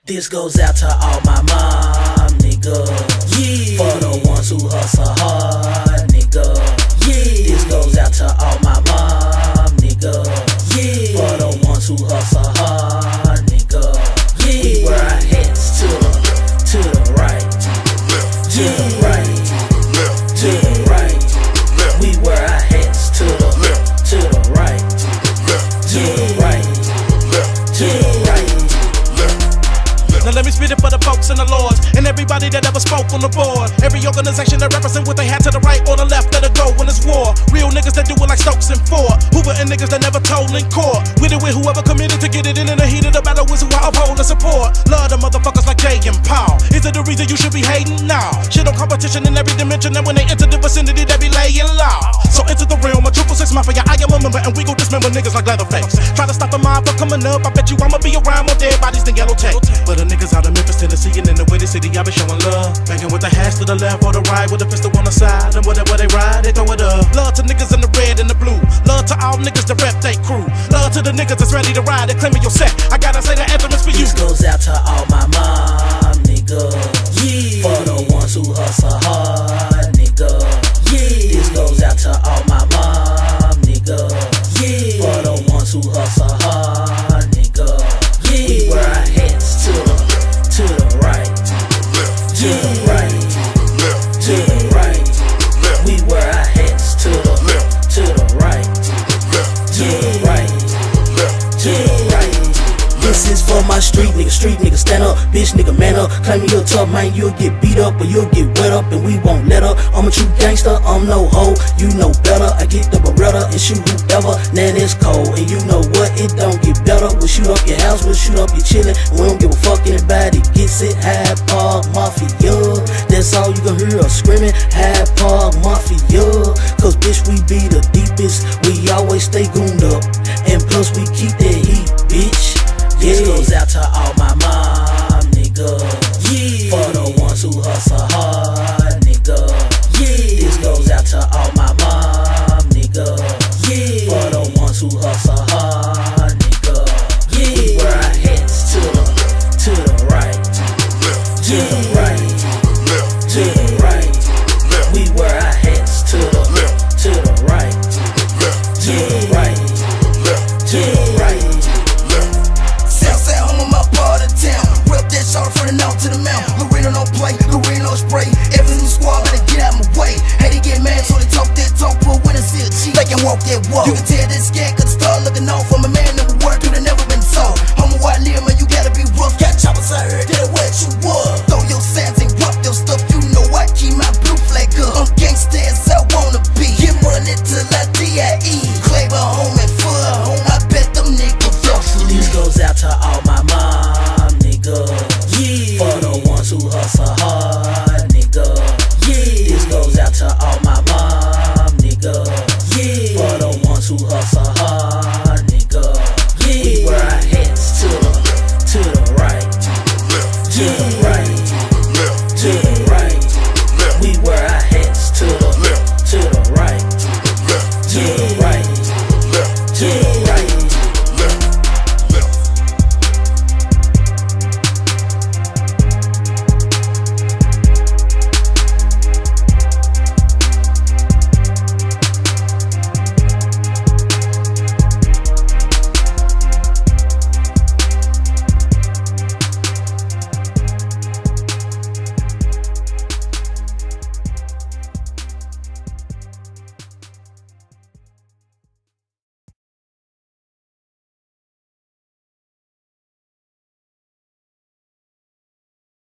This goes out to all my mom, nigga. Yeah. For the ones who hustle hard, nigga. Yeah. This goes out to all my mom, nigga. Yeah. For the ones who hustle hard, nigga. Yeah. We wear our hats to the right, to the right, to the right. We wear our hats to the right, to the right, to the right. Now let me spit it for the folks and the lords and everybody that ever spoke on the board. Every organization that represent what they had to the right or the left, let it go when it's war. Real niggas that do it like Stokes and Ford. Hoover and niggas that never told in court. With it with whoever committed to get it in the heat of the battle is who I uphold and support. Love the motherfuckers like Jay and Paul. Is it the reason you should be hating? Nah. Shit on competition in every dimension, and when they enter the vicinity they be laying law. So enter the realm of 666 Mafia, I am a member and we go dismember niggas like Leatherface. Try to stop the mob from coming up, I bet you I'ma be around more dead bodies than yellow tape. But niggas out of Memphis, Tennessee, and in the way they city, I been showing love. Banging with the hats to the left or the right, with a pistol on the side, and whatever they ride, they throw it up. Love to niggas in the red and the blue. Love to all niggas that rep they crew. Love to the niggas that's ready to ride and claiming your set. I gotta say the anthem is for you. This goes out to all my mom, nigga. Yeah. For the ones who hustle hard, nigga. Yeah. This goes out to all my mom, nigga. Yeah. For the ones who hustle hard, nigga. Yeah. We wear our hats to the right, to the right, to the right. We wear our hats to the right, to the right, to the right. This is for my street nigga, stand up, bitch nigga, man up. Claiming you're tough, man, you'll get beat up, or you'll get wet up, and we won't let up. I'm a true gangster, I'm no hoe, you know better. I get the Beretta and shoot whoever, now it's cold. And you know what, it don't get better. We'll shoot up your house, we'll shoot up your chillin', and we don't give a fuck anybody gets it. Hyde Park Mafia, that's all you gon' hear us screaming. Hyde Park Mafia, cause bitch we be the deepest, we always stay gooned up, and plus we keep that heat, bitch. This goes out to all my mom, nigga. Yeah. For the ones who hustle hard, nigga. Yeah. This goes out to all my mom, nigga. Yeah. For the ones who hustle hard, nigga. Yeah. We wear our hats to the right, to the right, to the right. We wear our hats to the right, to the right, to the right. Shot from the north to the mountain. Lorena don't play, Lorena don't spray. Every new squad better get out my way. Hey, they get mad, so they talk that talk, but when I see a cheat, they can walk that walk. You can tell this game